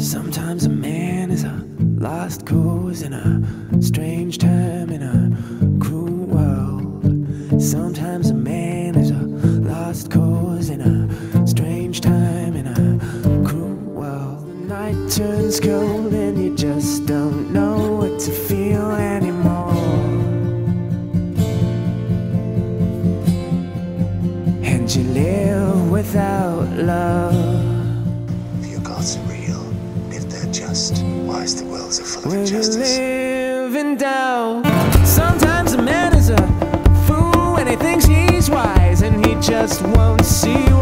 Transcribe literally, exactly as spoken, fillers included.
Sometimes a man is a lost cause in a strange time in a cruel world. Sometimes a man is a lost cause in a strange time in a cruel world. The night turns cold and you just don't know what to feel anymore. And you live without love. If your gods are real, and if they're just, why is the world so full of When injustice? you live in doubt, sometimes a man is a fool when he thinks he's wise, and he just won't see